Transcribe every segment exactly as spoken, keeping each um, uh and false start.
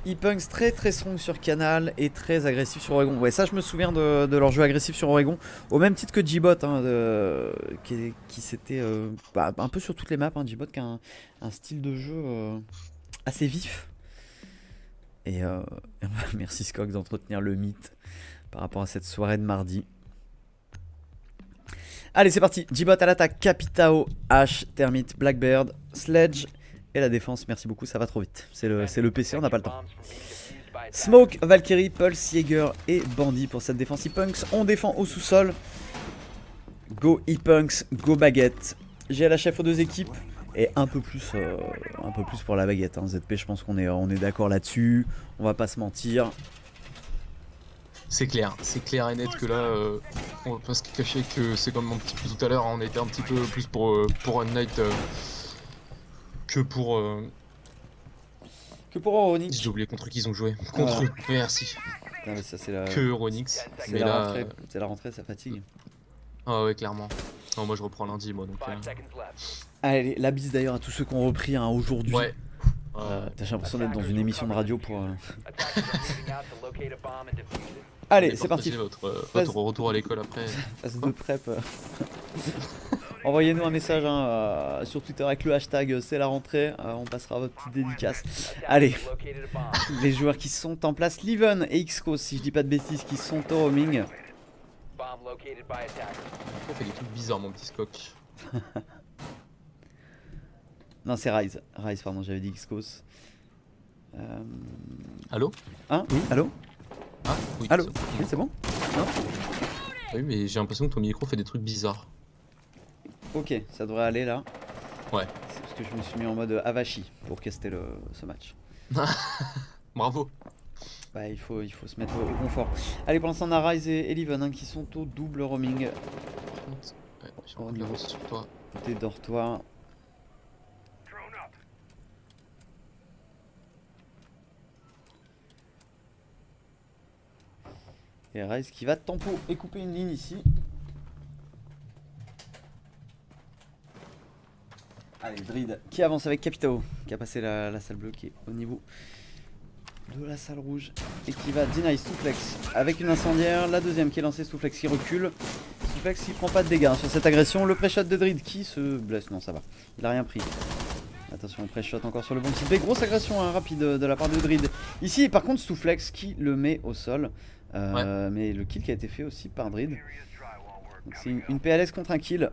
E-Punks très très strong sur Canal et très agressif sur Oregon. Ouais, ça je me souviens de, de leur jeu agressif sur Oregon. Au même titre que G-Bot, hein, de- qui, qui s'était euh, bah, un peu sur toutes les maps. Hein, G-Bot qui a un, un style de jeu euh, assez vif. Et euh, merci Skog d'entretenir le mythe par rapport à cette soirée de mardi. Allez, c'est parti. G-Bot à l'attaque, Capitao, H, Termite, Blackbird, Sledge. Et la défense, merci beaucoup, ça va trop vite. C'est le, le P C, on n'a pas le temps. Smoke, Valkyrie, Pulse, Jaeger et Bandit pour cette défense E-Punks. On défend au sous-sol. Go E-Punks, go baguette. J'ai la chef aux deux équipes. Et un peu plus, euh, un peu plus pour la baguette. Hein. Z P, je pense qu'on est, on est d'accord là-dessus. On va pas se mentir. C'est clair, c'est clair et net que là, euh, on va pas se cacher que c'est comme un petit peu tout à l'heure, hein, on était un petit peu plus pour, euh, pour Unnight euh, que pour... Euh... Que pour Euronix. J'ai oublié contre qui ils ont joué. Contre voilà. eux, merci. Non, mais ça, la... Que Euronix. C'est mais la, là... rentrée, c'est la rentrée, ça fatigue. Ah ouais, clairement. Non, moi je reprends lundi, moi donc... Euh... Allez, la bise d'ailleurs à tous ceux qui ont repris hein, aujourd'hui. Ouais. Euh, T'as l'impression d'être dans une émission de radio pour... Euh... Allez, c'est parti. Votre, euh, phase... votre retour à l'école après. Phase de prep. Envoyez-nous un message hein, euh, sur Twitter avec le hashtag c'est la rentrée. Euh, on passera à votre petite dédicace. Allez, les joueurs qui sont en place, Leven et Xcos, si je dis pas de bêtises, qui sont au roaming. On fait des trucs bizarres, mon petit Scotch. Non, c'est Rise. Rise, pardon, j'avais dit Xcos. Euh... Allô? Hein? Oui, allô? Ah, oui. Allô? Oui, c'est bon? Non? Oui, mais j'ai l'impression que ton micro fait des trucs bizarres. Ok, ça devrait aller là. Ouais. C'est parce que je me suis mis en mode Avachi pour caster le, ce match. Bravo. Bah, il faut, il faut se mettre au, au confort. Allez, pour l'instant, on a Rise et Leven hein, qui sont au double roaming. Ouais, j'ai envie de sur toi. Des dortoirs. Et Rise qui va tempo et couper une ligne ici. Allez, Drid qui avance avec Capitao, qui a passé la, la salle bloquée au niveau de la salle rouge. Et qui va deny Stouflex avec une incendiaire. La deuxième qui est lancée, Stouflex qui recule. Stouflex qui prend pas de dégâts hein, sur cette agression. Le pré-shot de Drid qui se blesse. Non, ça va. Il a rien pris. Attention, pré-shot encore sur le bon petit B. Grosse agression hein, rapide de la part de Drid. Ici, par contre, Stouflex qui le met au sol. Euh, ouais. Mais le kill qui a été fait aussi par Drid. C'est une, une P L S contre un kill.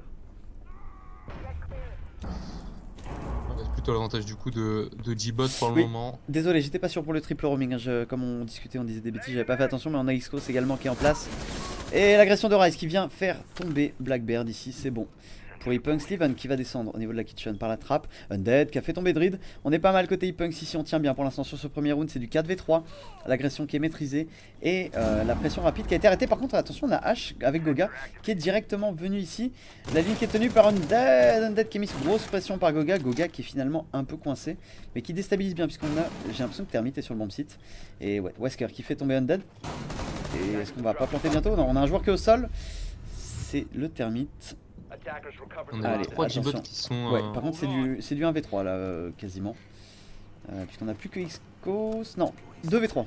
Plutôt l'avantage du coup de, de G-Bot pour le oui. moment. Désolé, j'étais pas sûr pour le triple roaming. Hein. Je, comme on discutait, on disait des bêtises, j'avais pas fait attention, mais on a Xcos également qui est en place. Et l'agression de Rise qui vient faire tomber Blackbird ici, c'est bon. Pour E-Punks, Leven qui va descendre au niveau de la kitchen par la trappe. Undead qui a fait tomber Drid. On est pas mal côté E-Punks ici, on tient bien pour l'instant sur ce premier round. C'est du quatre v trois. L'agression qui est maîtrisée et euh, la pression rapide qui a été arrêtée. Par contre, attention, on a H avec Goga qui est directement venu ici. La ligne qui est tenue par Undead. Undead qui est mis sous grosse pression par Goga. Goga qui est finalement un peu coincé, mais qui déstabilise bien puisqu'on a, j'ai l'impression que Termite est sur le bon site. Et ouais, Wesker qui fait tomber Undead. Et est-ce qu'on va pas planter bientôt? Non, on a un joueur qui est au sol. C'est le Termite. On a trois G-Bots qui sont... Ouais, par contre c'est du, du un v trois là, euh, quasiment. Euh, Puisqu'on n'a plus que Xcos... Non, deux v trois.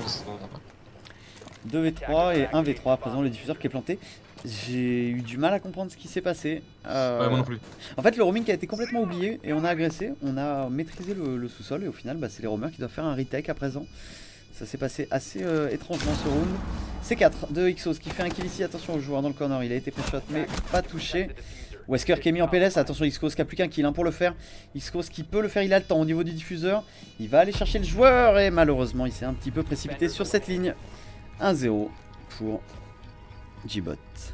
deux v trois et un v trois à présent, le diffuseur qui est planté. J'ai eu du mal à comprendre ce qui s'est passé. Euh... Ouais, moi non plus. En fait, le roaming a été complètement oublié et on a agressé. On a maîtrisé le, le sous-sol et au final, bah, c'est les roamers qui doivent faire un retake à présent. Ça s'est passé assez euh, étrangement ce round. C quatre de Xcos qui fait un kill ici. Attention au joueur dans le corner, il a été pré-shot mais pas touché. Wesker qui est mis en P L S. Attention Xcos qui a plus qu'un kill hein, pour le faire. Xcos qui peut le faire, il a le temps au niveau du diffuseur. Il va aller chercher le joueur et malheureusement il s'est un petit peu précipité sur cette ligne. un zéro pour G-Bot.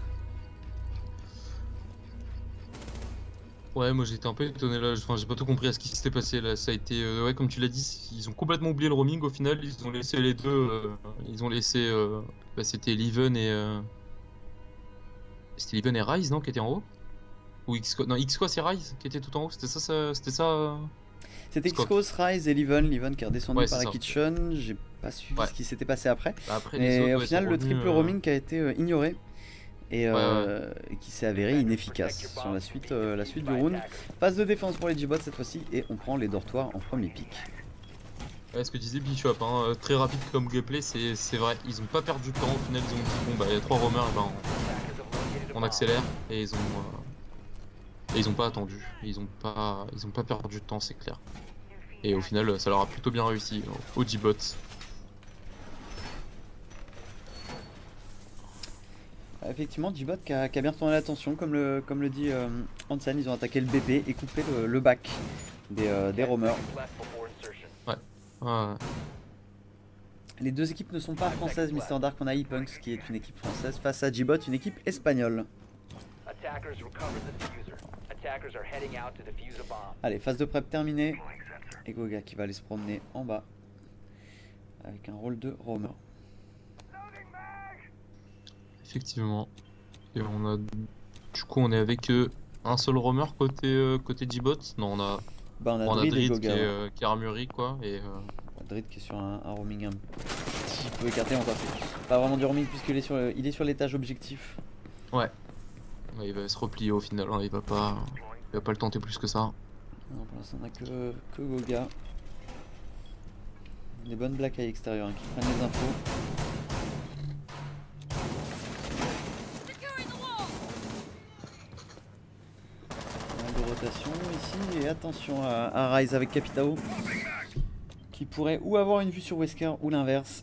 Ouais, moi j'étais un peu étonné là, enfin j'ai pas tout compris à ce qui s'était passé là, ça a été, euh, ouais comme tu l'as dit, ils ont complètement oublié le roaming au final, ils ont laissé les deux, euh, ils ont laissé, euh, bah c'était Leven et... Euh... C'était Leven et Rise non qui étaient en haut? Ou Xcos, non Xcos et Rise qui étaient tout en haut, c'était ça, ça c'était ça euh... C'était Xcos, Rise et Leven, Leven qui est redescendu ouais, par la ça. kitchen, j'ai pas suivi ouais. ce qui s'était passé après, bah après mais autres, au ouais, final le triple euh... roaming qui a été euh, ignoré. Et, euh, ouais, ouais. et qui s'est avéré inefficace sur la suite, euh, la suite du round. Phase de défense pour les G-Bots cette fois-ci et on prend les dortoirs en premier pick. Ouais, ce que disait Bishop, hein, très rapide comme gameplay, c'est vrai. Ils ont pas perdu de temps. Au final, ils ont dit bon bah il y a trois roamers, ben, on, on accélère et ils ont euh, et ils ont pas attendu. Ils ont pas ils ont pas perdu de temps, c'est clair. Et au final, ça leur a plutôt bien réussi au G-Bot. Effectivement, G-Bot qui a, qui a bien retourné l'attention, comme le, comme le dit euh, Hansen, ils ont attaqué le B P et coupé le, le back des, euh, des roamers. Ouais. Ouais. Les deux équipes ne sont pas françaises, Mister Dark. On a ePunks qui est une équipe française face à G-Bot, une équipe espagnole. Allez, phase de prep terminée. Et Goga qui va aller se promener en bas avec un rôle de roamer. Effectivement. Et on a du coup on est avec euh, un seul roamer côté euh, côté G-Bot. Non, on a bah on a, on Drid, a Drid Goga, qui, est, ouais. euh, qui est armurier quoi et euh... Drid qui est sur un, un roaming un petit peu écarté, encore pas vraiment du roaming puisqu'il est sur le, il est sur l'étage objectif. Ouais. Ouais, il va se replier au final, hein. il va pas il va pas le tenter plus que ça. Non, pour l'instant on a que, que Goga. Des bonnes black eye extérieures hein, qui prennent les infos. De rotation ici et attention à, à Rise avec Capitao qui pourrait ou avoir une vue sur Wesker ou l'inverse.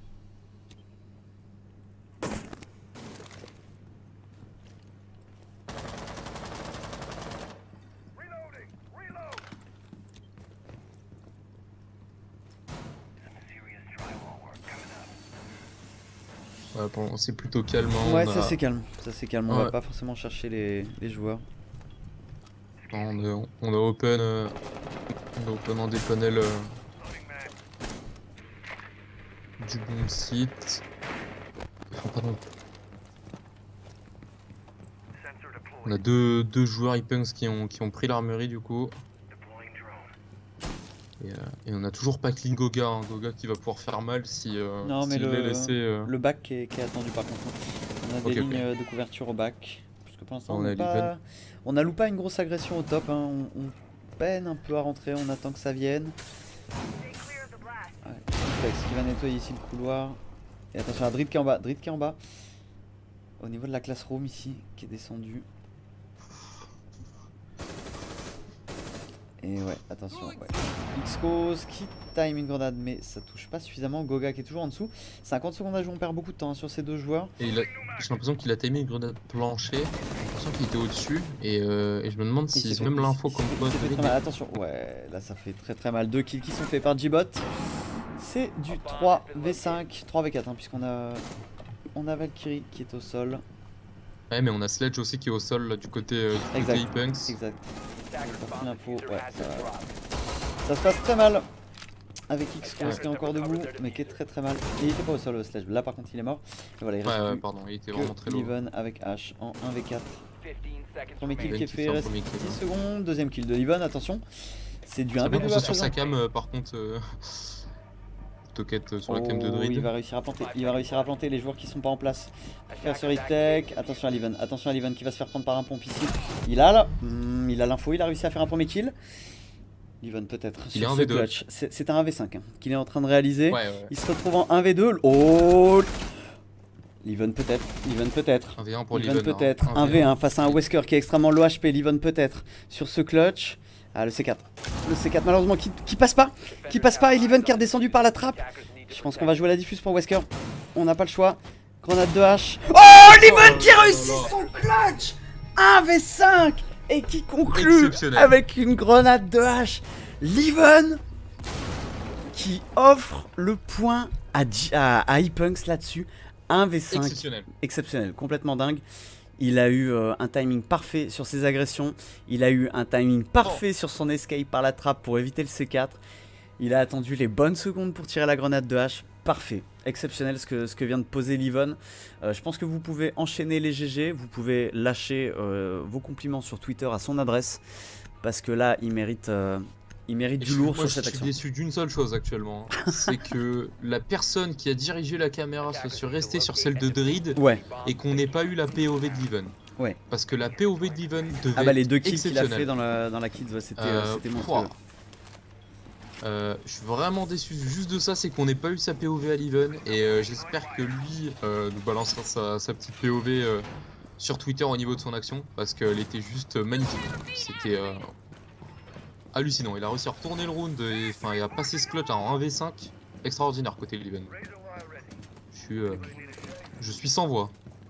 Ouais, bon, c'est plutôt calme. Hein, ouais, on ça a... c'est calme, ça c'est calme. On ouais. va pas forcément chercher les, les joueurs. On a, on a open, euh, on a open en des panels euh, du bon site. Enfin, pardon. On a deux, deux joueurs ePunks qui ont, qui ont pris l'armurerie du coup. Et, euh, et on a toujours pas clean Goga, hein. Goga qui va pouvoir faire mal si euh, Non si mais le, laissé, euh... le back qui est, qui est attendu par contre. On a des okay, lignes okay. de couverture au back. Parce que pour l'instant on, on, a pas... on a loupé une grosse agression au top. Hein. On, on peine un peu à rentrer, on attend que ça vienne. Ouais, Flex qui va nettoyer ici le couloir. Et attention à Drid qui est en bas, Drid qui est en bas. Au niveau de la classroom ici, qui est descendu. Et ouais, attention, ouais. X-Cause qui time une grenade, mais ça touche pas suffisamment. Goga qui est toujours en dessous. cinquante secondes à jouer, on perd beaucoup de temps hein, sur ces deux joueurs. Et j'ai l'impression qu'il a timé une grenade plancher. J'ai l'impression qu'il était au-dessus. Et, euh, et je me demande s'ils ont même l'info comme quoi. Attention, ouais, là ça fait très très mal. Deux kills qui sont faits par G-Bot. C'est du trois v cinq, trois v quatre, hein, puisqu'on a, on a Valkyrie qui est au sol. Ouais, mais on a Sledge aussi qui est au sol là, du côté euh, du exact. côté ePunks. Exact. L'info, ouais, ça, ça se passe très mal avec X-Cause ouais. qui est encore debout, mais qui est très très mal. Et il était pas au sol le Sledge. Là par contre il est mort. Et voilà, il reste ouais, ouais, pardon, il était vraiment très low. Leven avec H en un v quatre. Premier kill qui est fait, il reste dix secondes. Deuxième kill de Leven, attention. C'est du un v deux à sur sa cam euh, par contre. Euh... Toquette sur la cam de Drid. Il va réussir à planter, il va réussir à planter les joueurs qui sont pas en place. Faire ce retake, attention à Leven, attention à Leven qui va se faire prendre par un pompe ici. Il a là, mmh, il a l'info, il a réussi à faire un premier kill. Leven peut-être sur ce clutch. C'est un un v cinq hein, qu'il est en train de réaliser. Ouais, ouais. Il se retrouve en un v deux. Oh, Leven peut-être, Leven peut-être. un v un pour Leven Leven. peut-être, un v un face à un Wesker qui est extrêmement low H P. Leven peut-être sur ce clutch. Ah le C quatre, le C quatre malheureusement qui, qui passe pas, qui passe pas et Leven qui est redescendu par la trappe. Je pense qu'on va jouer la diffuse pour Wesker, on n'a pas le choix. Grenade de H. Oh Leven qui réussit son clutch, un v cinq et qui conclut avec une grenade de H. Leven qui offre le point à, à, à ePunks là-dessus, un v cinq. Exceptionnel. Exceptionnel, complètement dingue. Il a eu euh, un timing parfait sur ses agressions. Il a eu un timing parfait sur son escape par la trappe pour éviter le C quatre. Il a attendu les bonnes secondes pour tirer la grenade de H. Parfait. Exceptionnel ce que, ce que vient de poser Leven. Euh, je pense que vous pouvez enchaîner les G G. Vous pouvez lâcher euh, vos compliments sur Twitter à son adresse. Parce que là, il mérite... Euh, Il mérite du lourd sur cette action. Je suis déçu d'une seule chose actuellement, c'est que la personne qui a dirigé la caméra soit sur restée sur celle de Drid ouais. et qu'on n'ait pas eu la P O V de Leven. Ouais. Parce que la P O V de Leven devait ah bah les deux être kills qu'il a fait dans la, dans la kids, ouais, c'était euh, euh, monstrueux. Euh, je suis vraiment déçu juste de ça, c'est qu'on n'ait pas eu sa P O V à l'Even. Et euh, j'espère que lui euh, nous balancera sa, sa petite P O V euh, sur Twitter au niveau de son action. Parce qu'elle était juste magnifique. C'était euh, hallucinant. Il a réussi à retourner le round et enfin il a passé ce clutch en un v cinq. Extraordinaire côté l'Even. Je suis, euh, je suis sans voix.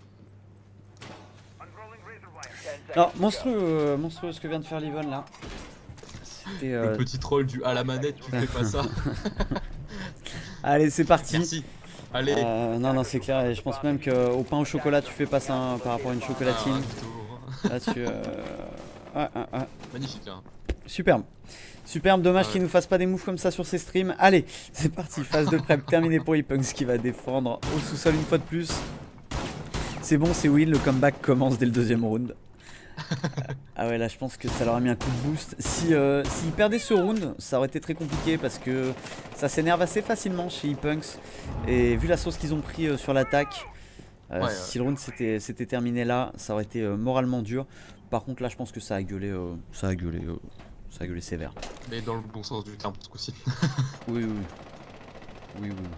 Alors, monstrueux, euh, monstrueux ce que vient de faire l'Even là. C'était. Euh... Le petit troll du à la manette, tu fais pas ça. Allez, c'est parti. Merci. Allez. Euh, non, non, c'est clair. Et je pense même qu'au pain au chocolat, tu fais pas ça hein, par rapport à une chocolatine. Ah, là, tu. Euh... Ouais, ouais, ouais. Magnifique hein. Superbe. Superbe, dommage ah ouais. qu'il nous fasse pas des moves comme ça sur ses streams. Allez, c'est parti, phase de prep terminée pour Epunks qui va défendre au sous-sol une fois de plus. C'est bon, c'est Will, le comeback commence dès le deuxième round. Ah ouais, là je pense que ça leur a mis un coup de boost. Si, euh, s'ils perdaient ce round, ça aurait été très compliqué parce que ça s'énerve assez facilement chez Epunks. Et vu la sauce qu'ils ont pris euh, sur l'attaque, euh, ouais, si ouais. le round s'était terminé là, ça aurait été euh, moralement dur. Par contre là je pense que ça a gueulé, euh, ça a gueulé, euh, ça a gueulé sévère. Mais dans le bon sens du terme ce coup-ci. Oui, oui, oui, oui.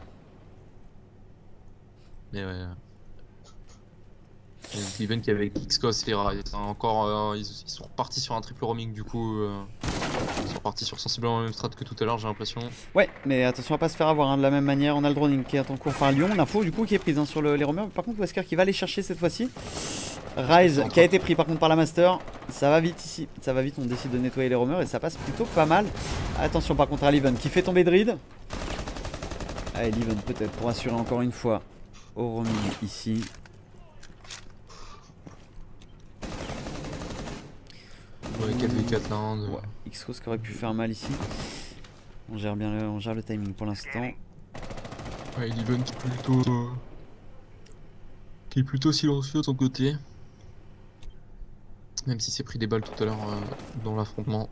Mais ouais. L'event qui avait Xcos et Rise, encore euh, ils, ils sont repartis sur un triple roaming du coup. Euh, ils sont repartis sur sensiblement la même strat que tout à l'heure, j'ai l'impression. Ouais, mais attention à pas se faire avoir hein, de la même manière. On a le droning qui est en cours par Lyon. L'info du coup qui est prise hein, sur le, les roamers. Par contre, Wesker qui va aller chercher cette fois-ci. Rise qui a été pris par contre par la Master. Ça va vite ici. Ça va vite. On décide de nettoyer les roamers et ça passe plutôt pas mal. Attention par contre à l'Even qui fait tomber Drid. Allez, l'Even peut-être pour assurer encore une fois au roaming ici. Ouais, quatre v quatre là. Hein, de... ouais. Xcos qui aurait pu faire mal ici. On gère bien le, on gère le timing pour l'instant. Ouais, l'Even qui est plutôt. Euh... qui est plutôt silencieux de son côté. Même si c'est pris des balles tout à l'heure euh, dans l'affrontement.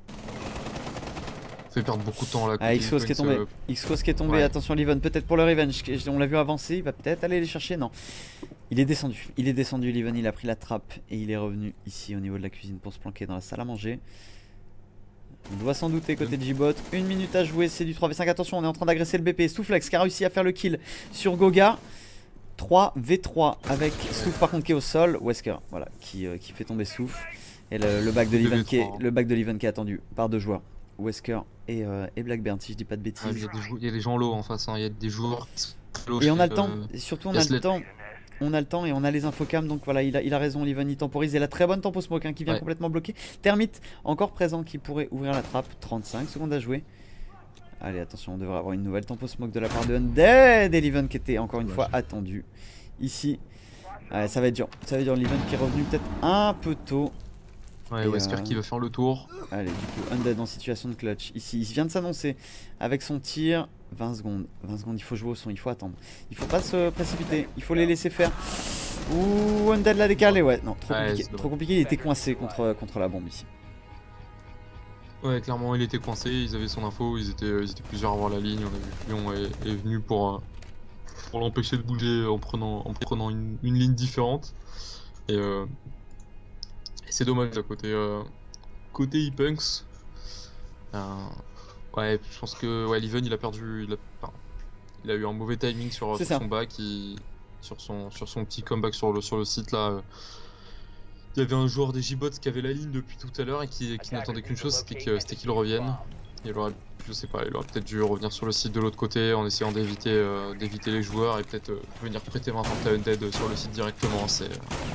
Fait perdre beaucoup de temps là. Ah, Xcos qui est tombé. Euh... Xcos qui est tombé. Ouais. Attention, l'Even peut-être pour le revenge. On l'a vu avancer. Il va peut-être aller les chercher. Non. Il est descendu. Il est descendu, l'Even. Il a pris la trappe et il est revenu ici au niveau de la cuisine pour se planquer dans la salle à manger. On doit s'en douter côté de J-Bot. Une minute à jouer. C'est du trois v cinq. Attention, on est en train d'agresser le B P. Souflex qui a réussi à faire le kill sur Goga. trois v trois avec Souf par contre qui est au sol. Wesker, voilà, qui, euh, qui fait tomber Souf. Et le, le back de l'Even qui, qui est attendu par deux joueurs. Wesker et, euh, et Blackbeard si je dis pas de bêtises. Ah, il, y a des il y a des gens low en face, hein. Il y a des joueurs qui sont et on a le temps, et surtout on a le temps. On a le temps et on a les infocams, donc voilà, il a, il a raison, l'Even il temporise. Et la très bonne tempo smoke hein, qui vient ouais. complètement bloquer. Termite encore présent qui pourrait ouvrir la trappe. trente-cinq secondes à jouer. Allez, attention, on devrait avoir une nouvelle tempo smoke de la part de Undead. Et l'Even qui était encore une ouais. fois attendu ici. Allez, ça va être dur, ça va être dur. L'Even qui est revenu peut-être un peu tôt. Ouais, Wesker euh... qui va faire le tour. Allez, du coup, Undead en situation de clutch. Ici, il vient de s'annoncer avec son tir. vingt secondes, vingt secondes, il faut jouer au son, il faut attendre. Il faut pas se précipiter, il faut les laisser faire. Ouh, Undead l'a décalé, ouais, non, trop ouais, compliqué. Trop compliqué, il était coincé contre, contre la bombe ici. Ouais, clairement, il était coincé, ils avaient son info, ils étaient, ils étaient plusieurs à voir la ligne. On a vu que Lyon est, est venu pour, pour l'empêcher de bouger en prenant, en prenant une, une ligne différente. Et, euh, et c'est dommage à côté, euh, côté Epunks. Euh, Ouais, je pense que ouais, l'Even il a perdu, il a, enfin, il a eu un mauvais timing sur, sur son back, il, sur, son, sur son petit comeback sur le, sur le site là. Euh, il y avait un joueur des J-Bots qui avait la ligne depuis tout à l'heure et qui, qui n'attendait qu'une chose, c'était que, c'était qu'il revienne. Il aurait, je sais pas, il aurait peut-être dû revenir sur le site de l'autre côté en essayant d'éviter euh, d'éviter les joueurs et peut-être euh, venir prêter main forte à Undead sur le site directement. C'est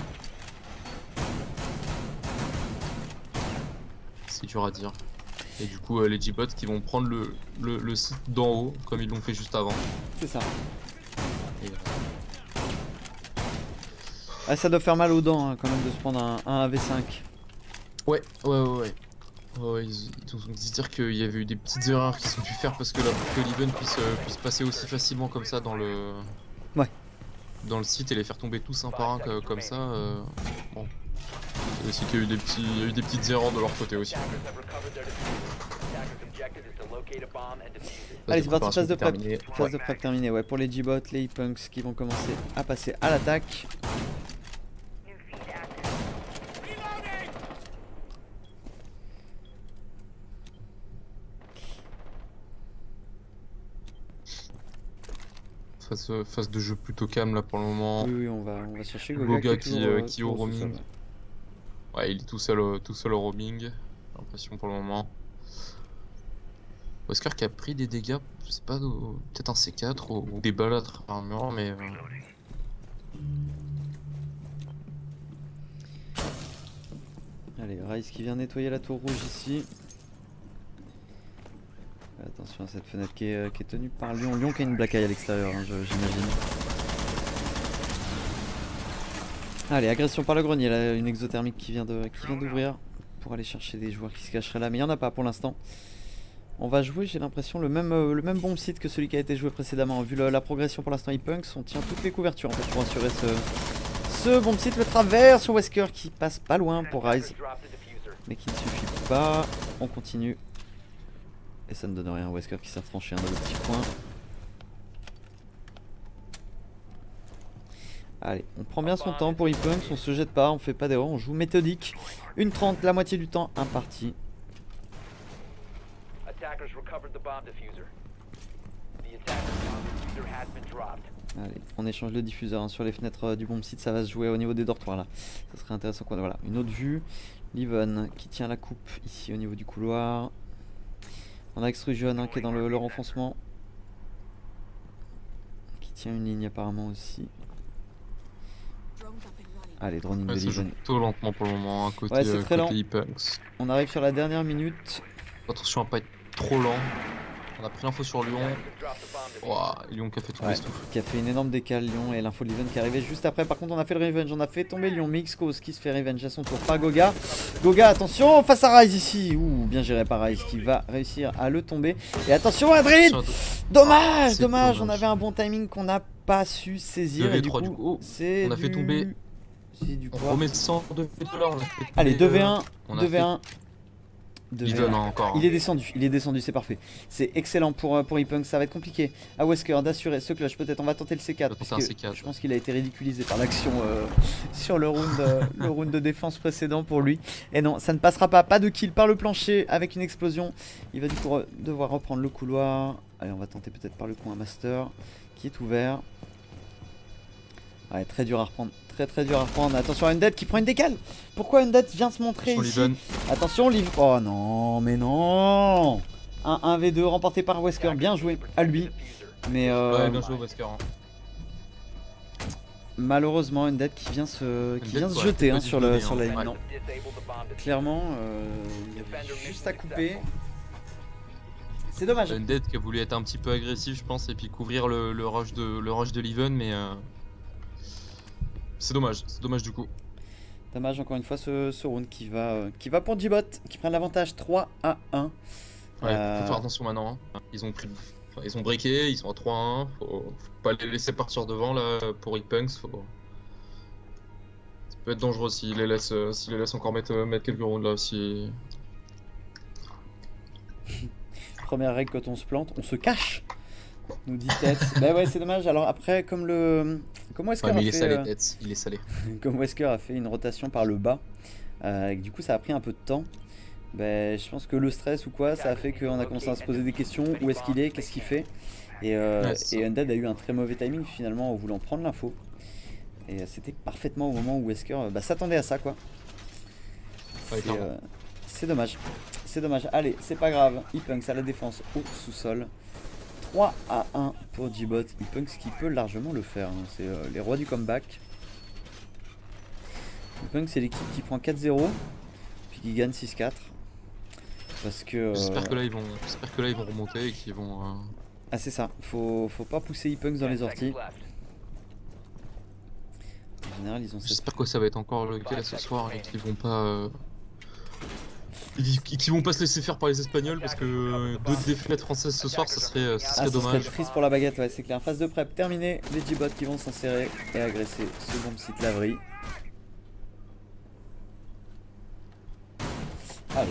c'est dur à dire. Et du coup, euh, les J-Bots qui vont prendre le, le, le site d'en haut, comme ils l'ont fait juste avant. C'est ça. Et, euh... ah, ça doit faire mal aux dents hein, quand même de se prendre un, un A V cinq. Ouais, ouais, ouais, ouais. ouais ils, ils ont dit dire qu'il y avait eu des petites erreurs qui sont pu faire parce que, la, que l'Even puisse, euh, puisse passer aussi facilement comme ça dans le, ouais. dans le site et les faire tomber tous un par un que, comme ça. Euh... Bon. Et aussi qu'il y a eu des petits, il y a eu des petites erreurs de leur côté aussi. Allez, c'est parti, phase de prep. Phase de prep terminée, ouais, pour les J-Bots, les Epunks qui vont commencer à passer à l'attaque. Phase, phase de jeu plutôt calme là pour le moment. Oui, oui, on va, on va chercher Goga, Goga qui, qui, est toujours, euh, euh, qui est au toujours au roaming. sous-sol, ouais. Ouais, il est tout seul, euh, tout seul au roaming. J'ai l'impression pour le moment. Wesker qui a pris des dégâts, je sais pas, peut-être un C quatre ou, ou des balles à travers un mur, mais. Euh... Allez, Ryze qui vient nettoyer la tour rouge ici. Attention à cette fenêtre qui est, euh, qui est tenue par Lyon. Lyon qui a une black eye à l'extérieur, hein, j'imagine. Allez, agression par le grenier, là, une exothermique qui vient de, qui vient d'ouvrir pour aller chercher des joueurs qui se cacheraient là, mais il n'y en a pas pour l'instant. On va jouer, j'ai l'impression, le même, euh, le même bomb site que celui qui a été joué précédemment. Vu le, la progression pour l'instant Epunks, on tient toutes les couvertures en fait pour assurer ce, ce bomb site. Le travers sur Wesker qui passe pas loin pour Ryze, mais qui ne suffit pas. On continue. Et ça ne donne rien, Wesker qui s'est retranché un dans le petit coin. Allez, on prend bien son temps pour Epunks, on se jette pas, on fait pas d'erreur, on joue méthodique. Une trente, la moitié du temps imparti. Allez, on échange le diffuseur hein, sur les fenêtres euh, du bomb site, ça va se jouer au niveau des dortoirs là. Ça serait intéressant qu'on ait voilà, une autre vue. Leven qui tient la coupe ici au niveau du couloir. On a Extrusion hein, qui est dans le, le renfoncement. Qui tient une ligne apparemment aussi. Allez, droning ouais, de ça joue Leven. plutôt lentement pour le moment, à côté, Ouais, c'est euh, très côté lent. Epunks. On arrive sur la dernière minute. Attention à pas être trop lent. On a pris l'info sur Lyon. Wow, Lyon qui a fait tomber Ouais, ce tout. qui a fait une énorme décale Lyon et l'info de Leven qui est arrivée juste après. Par contre on a fait le revenge, on a fait tomber Lyon. Mixcos qui se fait revenge à son tour par Goga. Goga attention face à Ryze ici. Ouh bien géré par Ryze qui va réussir à le tomber. Et attention Adrien. Dommage, dommage, on avait un bon timing qu'on n'a pas su saisir. Et du coup, du coup. c'est on a fait du... tomber. Du on remet cent deux dollars. Allez deux v un, on deux v un. Even encore. Il est descendu, il est descendu, c'est parfait. C'est excellent pour, pour Epunks, ça va être compliqué à Wesker d'assurer ce clutch. Peut-être on va tenter le C quatre. Parce que C quatre je pense qu'il a été ridiculisé par l'action euh, sur le round, euh, le round de défense précédent pour lui. Et non, ça ne passera pas. Pas de kill par le plancher avec une explosion. Il va du coup re devoir reprendre le couloir. Allez, on va tenter peut-être par le coin un master qui est ouvert. Ouais, très dur à reprendre. Très très dur à reprendre. Attention à Undead qui prend une décale. Pourquoi Undead vient se montrer ici? Attention, Liv. Oh non, mais non. Un un v deux remporté par Wesker. Bien joué à lui. Mais euh, ouais, bien joué Wesker. Hein. Malheureusement, Undead qui vient se, qui vient se ouais, jeter hein, sur, le, sur la ligne. Ouais. Non. Clairement, euh, il y avait juste à couper. C'est dommage. Undead qui a voulu être un petit peu agressif, je pense, et puis couvrir le, le rush de le rush de Leven, mais. Euh... C'est dommage, c'est dommage du coup. Dommage encore une fois ce, ce round qui va, euh, qui va pour G-Bot, qui prend l'avantage trois à un. Ouais, euh... faut faire attention maintenant. Hein. Ils ont pris, enfin, ils ont breaké, ils sont à trois à un. Faut, faut pas les laisser partir devant là pour Epunks. Faut... Ça peut être dangereux s'ils les laissent, euh, s'ils les laissent encore mettre, mettre quelques rounds là. Si... Première règle quand on se plante, on se cache. Nous dit Tets. Bah ouais, c'est dommage. Alors après, comme le. Comme Wesker ouais, mais a il fait. Est salé, euh... Tets. Il est salé. Comme Wesker a fait une rotation par le bas, euh, et que du coup ça a pris un peu de temps. Bah, je pense que le stress ou quoi, ça a fait qu'on a commencé à se poser des questions. Où est-ce qu'il est? Qu'est-ce qu'il fait? Et, euh, ouais, et Undead a eu un très mauvais timing finalement en voulant prendre l'info. Et c'était parfaitement au moment où Wesker bah, s'attendait à ça quoi. C'est euh, dommage. C'est dommage. Allez, c'est pas grave. Epunks à la défense au sous-sol. trois à un pour G-Bot. Epunks qui peut largement le faire. Hein. C'est euh, les rois du comeback. Epunks c'est l'équipe qui prend quatre zéro. Puis qui gagne six quatre. Parce que. Euh... J'espère que là ils vont. J'espère que là ils vont remonter et qu'ils vont. Euh... Ah c'est ça. Faut, faut pas pousser Epunks dans les orties. En général ils ont. J'espère que ça va être encore le cas ce soir et qu'ils vont pas. Euh... Qui vont pas se laisser faire par les Espagnols parce que euh, deux défaites françaises ce soir, ça serait, ça serait ah, dommage. Ça serait triste pour la baguette, ouais, c'est clair. Phase de prep terminée, les G-Bots qui vont s'insérer et agresser ce bomb site laverie. Allez.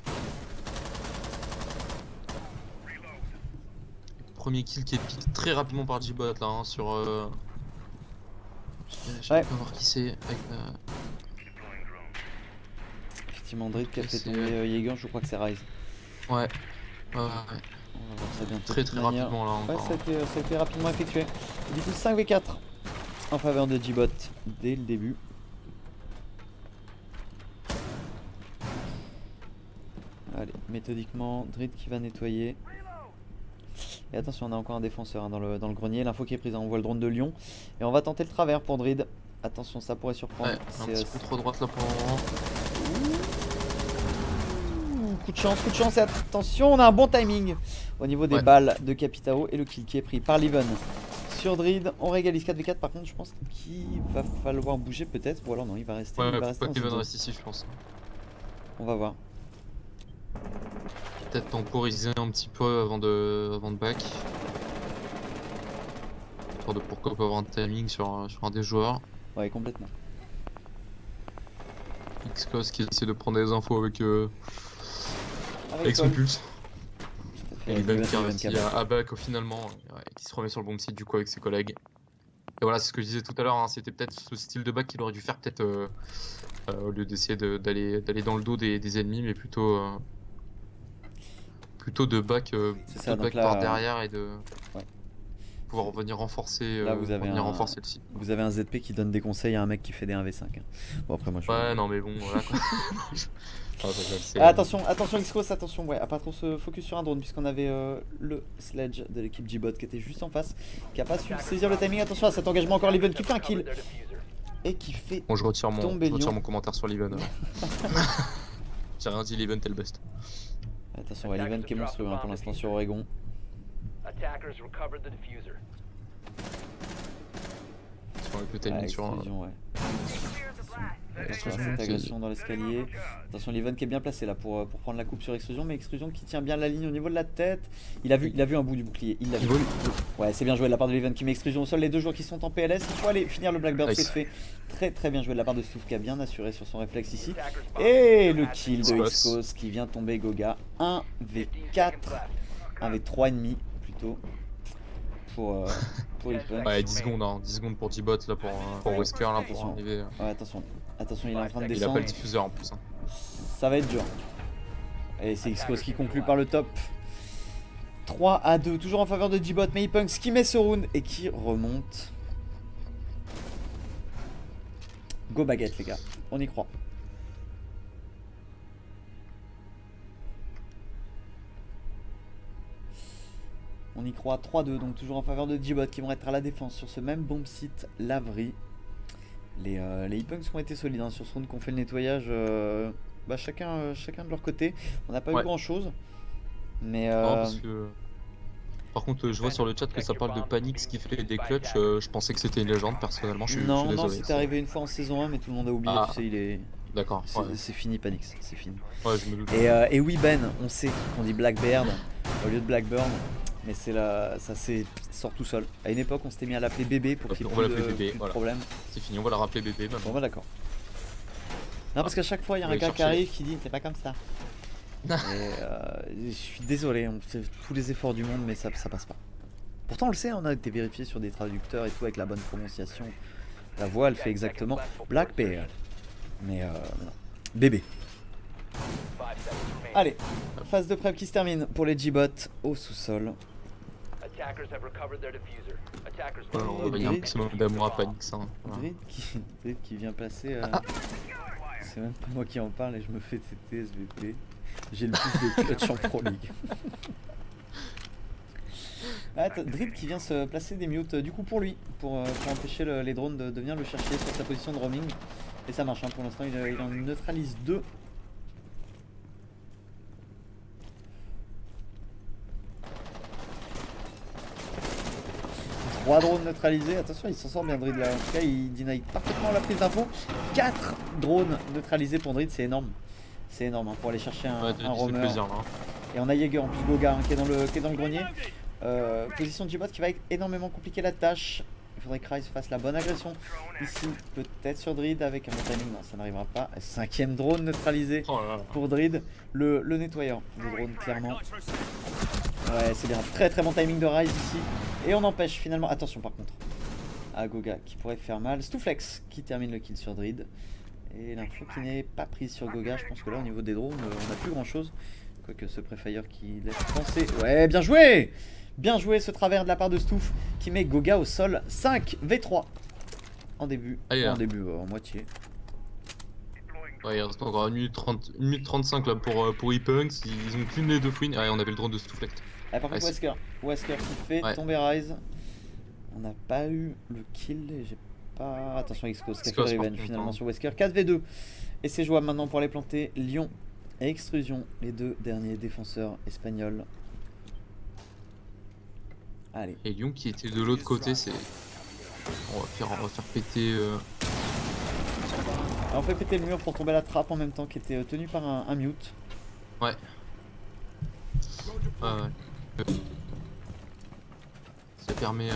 Premier kill qui est piqué très rapidement par G-Bot là hein, sur. Euh... Je ouais. vais pas voir qui c'est. Avec, euh... Mandrid qui a fait tomber euh, Jaeger, je crois que c'est Ryze. Ouais. ouais, ouais. On va voir ça bientôt. Très très manière. rapidement là Ouais, encore. ça a, été, ça a été rapidement effectué. Du coup cinq v quatre en faveur de G-Bot dès le début. Allez, méthodiquement, Drid qui va nettoyer. Et attention, on a encore un défenseur hein, dans, le, dans le grenier. L'info qui est prise, hein, on voit le drone de Lyon. Et on va tenter le travers pour Drid. Attention, ça pourrait surprendre. Ouais, un petit peu trop droite là pour le moment. Coup de chance, coup de chance et attention, on a un bon timing au niveau des ouais. balles de Capitao et le kill qui est pris par Leven sur Drid. On régalise quatre v quatre, par contre je pense qu'il va falloir bouger peut-être, ou alors non, il va rester. Ouais, il va ouais, rester faut dans que Leven cette reste ici je pense. On va voir. Peut-être temporiser un petit peu avant de, avant de back. Histoire de pourquoi pas avoir un timing sur, sur un des joueurs. Ouais, complètement. Xcos qui essaie de prendre des infos avec, euh, Avec, avec son pulse. Et Et Leven Leven qui a Leven réussi qui a- à, à back au finalement, ouais, qui se remet sur le bon site du coup avec ses collègues. Et voilà, c'est ce que je disais tout à l'heure, hein, c'était peut-être ce style de back qu'il aurait dû faire, peut-être euh, euh, au lieu d'essayer d'aller d'aller dans le dos des, des ennemis, mais plutôt euh, plutôt de back, euh, C'est plutôt ça, de donc back là, par euh, derrière et de ouais. pouvoir revenir renforcer, Là, euh, vous avez revenir un- renforcer le site. Vous avez un Z P qui donne des conseils à un mec qui fait des un v cinq. hein. Bon après moi je... Ouais, non mais bon, voilà quoi. Ah, ça, ça, c'est- Ah, attention, attention Xcos, attention, ouais, à pas trop se focus sur un drone puisqu'on avait euh, le sledge de l'équipe G-Bot qui était juste en face, qui a pas su saisir le timing. Attention à cet engagement, encore Leven qui fait un kill et qui fait Bon, je retire mon, tomber je retire Lyon. mon commentaire sur l'Even. J'ai rien dit, l'Even t'es le best. Attention à Leven qui est monstrueux hein, pour l'instant sur Oregon. Sur le Ah, timing sur un. explosion, ouais. Attention à Explosion, cette c'est- agression dans l'escalier. Attention Leven qui est bien placé là pour, euh, pour prendre la coupe sur Extrusion, mais Extrusion qui tient bien la ligne au niveau de la tête. Il a vu, il a vu un bout du bouclier, il l'a vu. Ouais, c'est bien joué de la part de Leven qui met Extrusion au sol. Les deux joueurs qui sont en P L S, il faut aller finir le Blackbird, c'est Nice. fait. Très très bien joué de la part de Stouff qui a bien assuré sur son réflexe ici. Et le kill de Xcos. Xcos qui vient tomber Goga. un v quatre, un v trois et demi plutôt pour, euh, pour Ipunk. Ouais, dix secondes, hein, dix secondes pour G-Bot là pour, euh, pour Wesker là pour Attention. arriver. Ouais, attention, attention, il est en train de Il a descendre. pas le diffuseur en plus. Hein. Ça va être dur. Et c'est Xcos qui conclut par le top. trois à deux, toujours en faveur de G-Bot, mais Ipunk qui met ce round et qui remonte. Go baguette les gars, on y croit. On y croit, trois deux, donc toujours en faveur de G-Bot qui vont être à la défense sur ce même bomb site Lavery. Les, euh, les Ipunks ont été solides hein, sur ce round qu'on fait le nettoyage, euh, bah, chacun, euh, chacun de leur côté. On n'a pas Ouais. eu grand chose. Mais Non, euh, parce que... Par contre, je vois sur le chat que ça parle de Panix qui fait des clutches. euh, je pensais que c'était une légende, personnellement. Je suis, je non, suis non, désolé. c'était arrivé une fois en saison un, mais tout le monde a oublié. Ah. Tu sais, il est, D'accord. c'est Ouais. c'est fini, Panix, c'est fini. ouais, je me doute. Et, euh, et oui, Ben, on sait qu'on dit Blackbird au lieu de Blackburn, mais c'est là, ça c'est sort tout seul. À une époque, on s'était mis à l'appeler bébé pour qu'il y ait On plus va de, l'appeler bébé, plus de voilà. problème. C'est fini, on va la rappeler bébé Bon, maintenant. bah d'accord. Non, parce qu'à chaque fois, il y a On un va gars le qui chercher. arrive qui dit c'est pas comme ça. Et euh, je suis désolé, on fait tous les efforts du monde, mais ça, ça passe pas. Pourtant, on le sait, on a été vérifié sur des traducteurs et tout avec la bonne prononciation. La voix, elle fait exactement Blackbeard. Mais euh, non. Bébé. Allez, phase de prep qui se termine pour les G-Bots au sous-sol. Ouais, on va envoyer un maximum d'amour à Panix. Hein. Voilà. Drid qui, Drid qui vient passer. euh, C'est même pas moi qui en parle et je me fais T T S V P. J'ai le plus de clutch en Pro League. Ah, t'as Drid qui vient se placer des mutes euh, du coup pour lui, pour, euh, pour empêcher le- les drones de, de venir le chercher sur sa position de roaming. Et ça marche, hein, pour l'instant il, euh, il en neutralise deux. trois drones neutralisés, attention il s'en sort bien Drid là, en tout cas il deny parfaitement la prise d'info. quatre drones neutralisés pour Drid, c'est énorme. C'est énorme hein, pour aller chercher un, Ouais, un tu fais roamer. plaisir là. hein. Et on a Jaeger en plus Goga hein, qui, est dans le, qui est dans le grenier. Euh, position de G-Bot qui va énormément compliquer la tâche. Il faudrait que Ryze fasse la bonne agression. Ici, peut-être sur Drid avec un bon timing. Non, ça n'arrivera pas. Cinquième drone neutralisé Oh là là. pour Drid. Le, le nettoyeur de drone, clairement. Ouais, c'est bien. Très très bon timing de Ryze ici. Et on empêche finalement. Attention par contre. À Goga qui pourrait faire mal. Stouflex qui termine le kill sur Drid. Et l'info qui n'est pas prise sur Goga. Je pense que là, au niveau des drones, euh, on n'a plus grand chose. Quoique ce Prefire qui laisse penser. Ouais, bien joué. Bien joué ce travers de la part de Stouff qui met Goga au sol. cinq v trois en début. Allez, en là. début, euh, en moitié. Ouais, il reste encore une minute trente, une minute trente-cinq là pour, euh, pour E-Punks. Ils ont qu'une des deux fouines. Ouais, on avait le drone de Stoufflect. Ah, par contre, Ouais, Wesker. Wesker qui fait ouais. tomber Rise. On n'a pas eu le kill. Et j'ai pas. Attention, X-Cause qui a fait le revenge finalement sur Wesker. quatre v deux. Et c'est jouable maintenant pour les planter. Lyon et Extrusion, les deux derniers défenseurs espagnols. Allez. Et Lyon qui était de l'autre côté, c'est. On va faire, on va faire péter. Euh... Alors on fait péter le mur pour tomber la trappe en même temps qui était euh, tenue par un, un mute. Ouais. Ah ouais. Ça permet. Euh...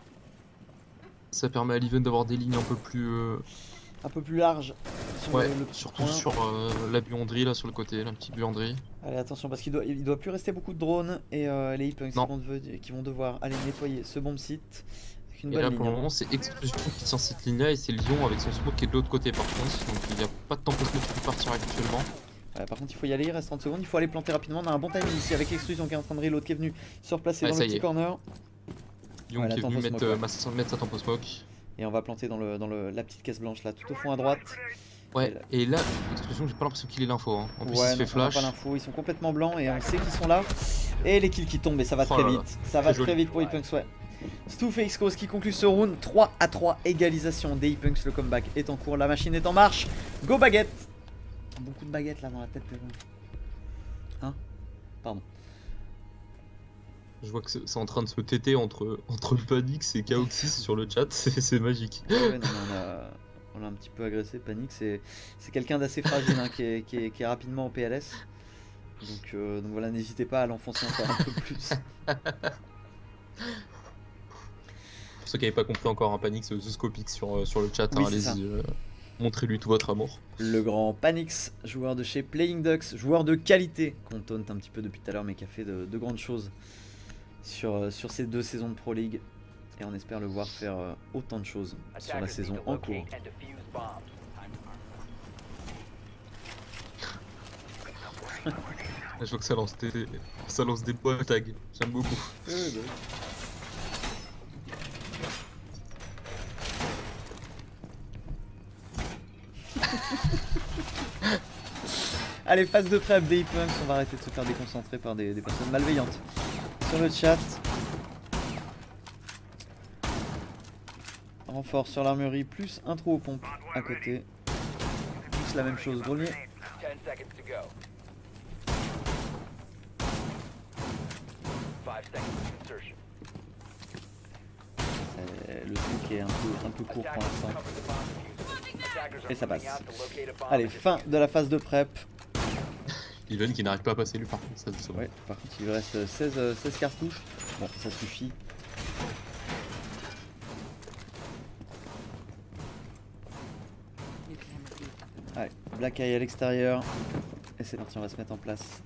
Ça permet à l'event d'avoir des lignes un peu plus. Euh... Un peu plus large. Sur Ouais, le, le surtout point. sur euh, la buanderie là sur le côté, la petite buanderie. Allez, attention parce qu'il doit, il doit plus rester beaucoup de drones et euh, les E-Punks qui, vont dev- qui vont devoir aller nettoyer ce bomb site. Avec une Et bonne là ligne. pour le moment c'est Extrusion qui tient cette ligne là et c'est Lyon avec son smoke qui est de l'autre côté par contre. Donc il n'y a pas de temps pour smoke qui peut partir actuellement. Ouais, par contre il faut y aller, il reste trente secondes, il faut aller planter rapidement. On a un bon timing ici avec Extrusion qui est en train de reload, qui est venu se replacer Ouais, dans ça le y petit est. corner. Lyon Ouais, qui est la venu tempo mettre, smoke, euh, ouais. ma- mettre sa tempo smoke. Et on va planter dans, le, dans le, la petite caisse blanche là, tout au fond à droite. Ouais, et là, Extrusion, j'ai pas l'impression qu'il ait l'info. Hein. En plus, Ouais, il se fait non, on a flash. pas l'info, ils sont complètement blancs et on sait qu'ils sont là. Et les kills qui tombent et ça va Oh très là là, vite. Ça va très très joli. vite pour E-Punks, ouais. Stouff et X-Cause qui concluent ce round. trois à trois, égalisation des E-Punks. Le comeback est en cours, la machine est en marche. Go baguette. Beaucoup de baguettes là dans la tête. Hein? Pardon. Je vois que c'est c'est en train de se téter entre, entre Panix et Kaoxys sur le chat, c'est c'est magique. Ouais, ouais, non, mais on a, on l'a un petit peu agressé. Panique, c'est c'est quelqu'un d'assez fragile hein, qui, est, qui, est, qui est rapidement au P L S. Donc, euh, donc voilà, n'hésitez pas à l'enfoncer encore un peu plus. Pour ceux qui n'avaient pas compris encore, un Panix The Scopic sur, sur le chat, Oui, hein, c'est ça. allez-y, euh, montrez-lui tout votre amour. Le grand Panix, joueur de chez Playing Ducks, joueur de qualité, qu'on taunte un petit peu depuis tout à l'heure, mais qui a fait de, de grandes choses sur, euh, sur ces deux saisons de Pro League. Et on espère le voir faire euh, autant de choses sur la saison en cours. Je vois que ça lance des, ça lance des bois tags, j'aime beaucoup. Ouais, ouais, bah oui. Allez, phase de prep des E-Punks, on va arrêter de se faire déconcentrer par des, des personnes malveillantes sur le chat. Renfort sur l'armurerie, plus un trou aux pompes à côté. Plus la même chose, grenier. Euh, le truc est un peu, un peu court pour l'instant. Et ça passe. Allez, fin de la phase de prep. Even qui n'arrive pas à passer lui par contre, ça c'est bon. Ouais, par contre il lui reste seize, euh, seize cartouches. Bon, ça suffit. Allez, Black Eye à l'extérieur. Et c'est parti, on va se mettre en place.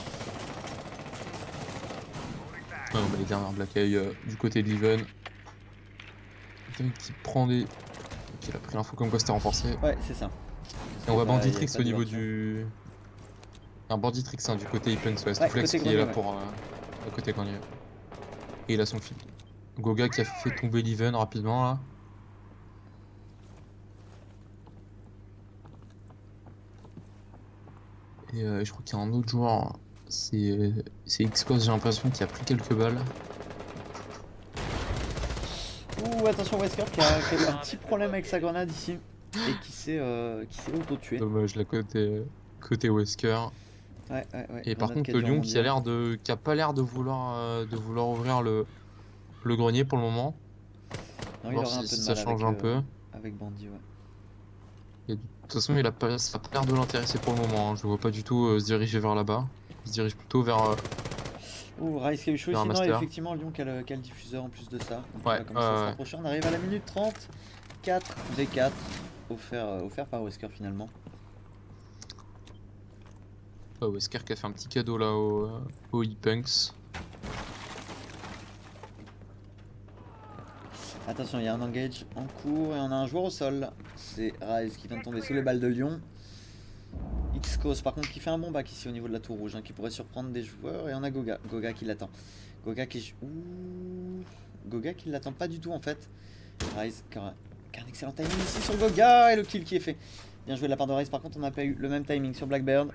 Ouais, on va les dernières Black Eye euh, du côté de l'Even. Even qui prend des... Qui a pris l'info comme quoi c'était renforcé. Ouais, c'est ça. Et on va Bah, Banditrix y a pas au niveau d'ouverture. du... Un Banditrix hein, du côté E-Punks, ouais, Ouais, Stoufflex côté qui est là grenier, pour... Euh, à côté grenier. Et il a son fil. Goga qui a fait tomber l'Even rapidement là. Et euh, je crois qu'il y a un autre joueur, c'est c'est X-Cause, j'ai l'impression qu'il a pris quelques balles. Ouh, attention Wesker qui a, qui a eu un petit problème avec sa grenade ici. Et qui s'est euh, qui s'est auto-tué. Dommage, la côté, côté Wesker. Ouais, ouais, ouais. Et par Grenade contre, qui a dû Lyon qui a rebondir. l'air de, qui a pas l'air de vouloir, euh, de vouloir ouvrir le, le grenier pour le moment. Non, il Voir aurait un si, peu si de ça mal change avec, un euh, peu. avec Bandit, ouais. Et de toute façon, il a pas, ça a pas l'air de l'intéresser pour le moment. hein. Je le vois pas du tout euh, se diriger vers là-bas. Il se dirige plutôt vers. Euh, Ouh, Rice qui a eu chaud Faire ici. un Non, et master. effectivement, Lyon qui a, le, qui a le diffuseur en plus de ça. Donc Ouais, on va commencer à se ouais, ouais. rapprocher. On arrive à la minute trente. quatre v quatre. Offert, euh, offert par Wesker finalement. euh, Wesker qui a fait un petit cadeau là au, euh, au E-Punks. Attention, il y a un engage en cours et on a un joueur au sol. C'est Rice qui vient de tomber sous les balles de Lyon. X-Cause par contre qui fait un bon back ici au niveau de la tour rouge, hein, qui pourrait surprendre des joueurs. Et on a Goga, Goga qui l'attend. Goga qui... Ouh. Goga qui l'attend pas du tout en fait. Rise qui a un excellent timing ici sur Goga et le kill qui est fait. Bien joué de la part de Rise, par contre on n'a pas eu le même timing sur Blackbeard.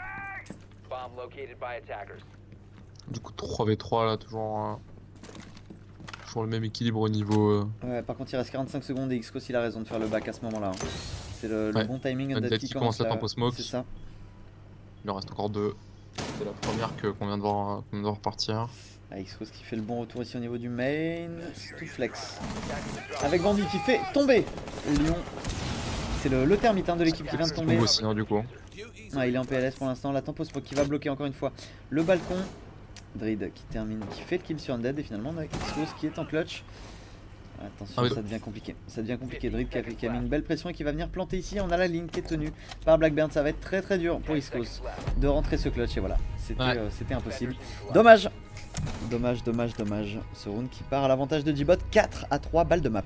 Du coup trois v trois là, toujours, euh, toujours le même équilibre au niveau... Euh... Ouais, par contre il reste quarante-cinq secondes et X-Cause il a raison de faire le back à ce moment là. Hein. C'est le, ouais. le bon timing. Undead qui commence la tempo smoke. C'est ça. Il en reste encore deux. C'est la première que qu'on vient de voir, qu'on vient de voir partir. Ah, X-Cause qui fait le bon retour ici au niveau du main. Stouflex. Avec Bandit qui fait tomber Lyon. C'est le, le termite hein, de l'équipe qui vient de tomber. Aussi, hein, du coup. Ah, il est en P L S pour l'instant. La tempo smoke qui va bloquer encore une fois le balcon. Dread qui termine, qui fait le kill sur Undead. Et finalement on a X-Cause qui est en clutch. Attention, ah oui. ça devient compliqué. Ça devient compliqué. Dread qui a, qui a mis une belle pression et qui va venir planter ici. On a la ligne qui est tenue par Blackbeard. Ça va être très très dur pour X-Cause de rentrer ce clutch. Et voilà, c'était ouais. euh, c'était impossible. Dommage. Dommage, dommage, dommage. Ce round qui part à l'avantage de G-Bot. quatre à trois balles de map.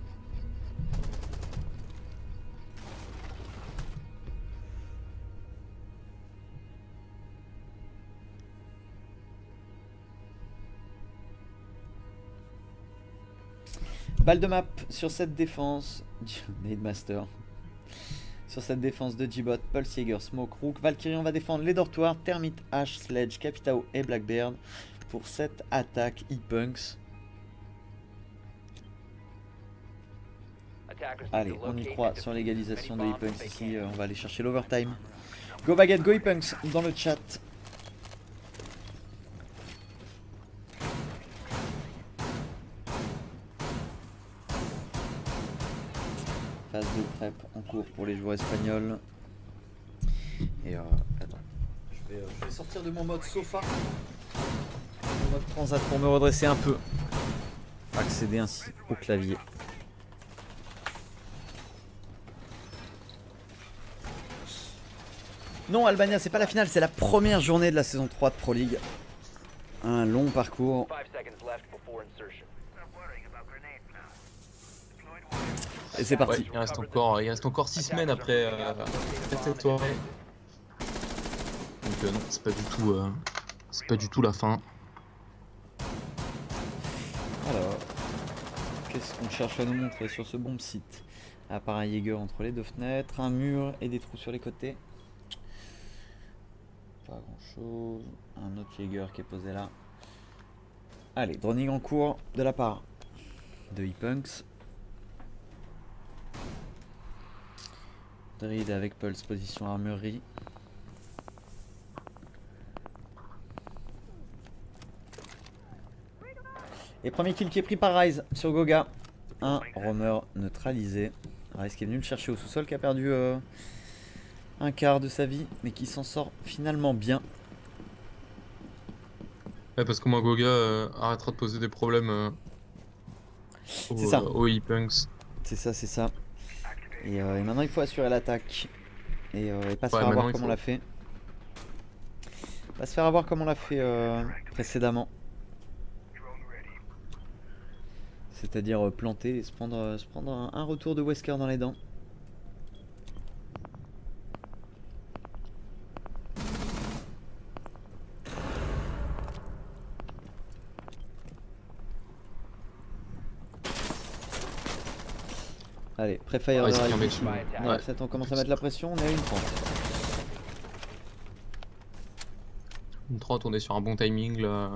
Balle de map sur cette défense. Nademaster. Sur cette défense de G-Bot, Pulse Jaeger, Smoke, Rook, Valkyrie. On va défendre les dortoirs, Termite, Ash, Sledge, Capitao et Blackbeard pour cette attaque E-Punks. Allez, on y croit sur l'égalisation de E-Punks ici. On va aller chercher l'overtime. Go Baguette, go E-Punks dans le chat. Phase de prep en cours pour les joueurs espagnols. Et euh, attends, je vais, euh, je vais sortir de mon mode sofa, mon mode transat pour me redresser un peu. Accéder ainsi au clavier. Non, Albania, c'est pas la finale, c'est la première journée de la saison trois de Pro League. Un long parcours. Et c'est parti. Ouais, il reste encore, il reste encore six semaines après, euh, après cette soirée. Donc euh, non, c'est pas du tout, euh, c'est pas du tout la fin. Alors, qu'est-ce qu'on cherche à nous montrer sur ce bon site? À part un Jaeger entre les deux fenêtres, un mur et des trous sur les côtés. Pas grand chose. Un autre Jaeger qui est posé là. Allez, droning en cours de la part de E-Punks. Dread avec Pulse, position armurerie. Et premier kill qui est pris par Rise sur Goga. Un roamer neutralisé. Rise qui est venu le chercher au sous-sol, qui a perdu euh, un quart de sa vie, mais qui s'en sort finalement bien. Ouais, parce qu'au moins Goga euh, arrêtera de poser des problèmes euh, aux, ça. aux E-Punks. C'est ça, c'est ça. Et, euh, et maintenant il faut assurer l'attaque. Et, euh, et pas se ouais, faire avoir comme faut... on l'a fait. Pas se faire avoir comme on l'a fait euh, précédemment. C'est-à-dire euh, planter et se prendre, euh, se prendre un, un retour de Wesker dans les dents. Allez, pré-fire ouais, de Rise. Ouais. Ouais, on commence à mettre la pression, on est à une trente. Une trente, on est sur un bon timing là.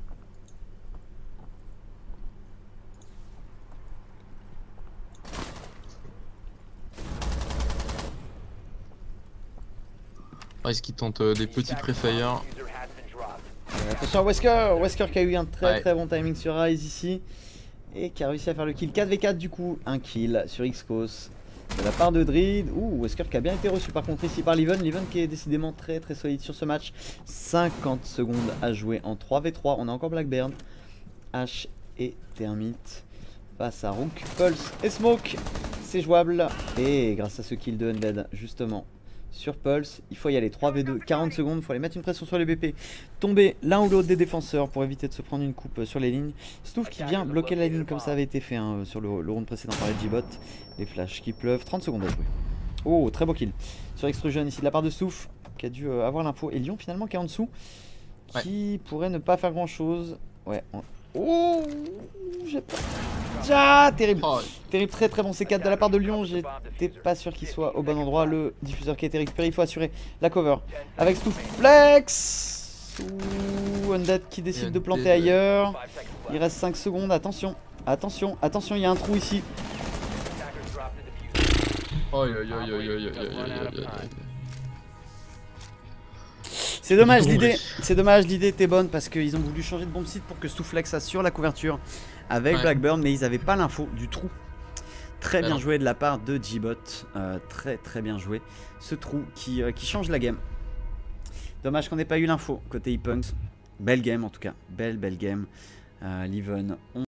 Rise qui tente euh, des petits pré-fire. Euh, attention à Wesker, Wesker qui a eu un très ouais. très bon timing sur Rise ici. Et qui a réussi à faire le kill quatre v quatre du coup. Un kill sur X-Cause de la part de Dread. Ouh, Wesker qui a bien été reçu par contre ici par Leven. Leven qui est décidément très très solide sur ce match. cinquante secondes à jouer en trois v trois. On a encore Blackbeard, H et Termite face à Rook, Pulse et Smoke. C'est jouable. Et grâce à ce kill de Undead justement sur Pulse, il faut y aller. Trois v deux, quarante secondes, il faut aller mettre une pression sur les B P. Tomber l'un ou l'autre des défenseurs pour éviter de se prendre une coupe sur les lignes. Stouff qui vient bloquer la ligne comme ça avait été fait hein, sur le, le round précédent par les G-Bot. Les flashs qui pleuvent, trente secondes à jouer. Oh, très beau kill sur Extrusion ici de la part de Stouff. qui a dû euh, avoir l'info. Et Lyon finalement qui est en dessous, qui ouais. pourrait ne pas faire grand chose. Ouais. On... Oh, j'ai pas... Ah, terrible. Oh. Terrible, très très bon C quatre de la part de Lyon. J'étais pas sûr qu'il soit au bon endroit. Le diffuseur qui a été récupéré, il faut assurer la cover. Avec Stouflex. Ouh, Undead qui décide de planter ailleurs. Il reste cinq secondes, attention. Attention, attention, il y a un trou ici. C'est dommage, l'idée c'est dommage, l'idée était bonne parce qu'ils ont voulu changer de bombe site pour que Stouflex assure la couverture avec ouais. Blackburn, mais ils n'avaient pas l'info du trou. Très bien joué de la part de G-Bot, euh, très très bien joué. Ce trou qui, euh, qui change la game. Dommage qu'on n'ait pas eu l'info côté ePunks. Belle game en tout cas, belle belle game. Euh, Leven.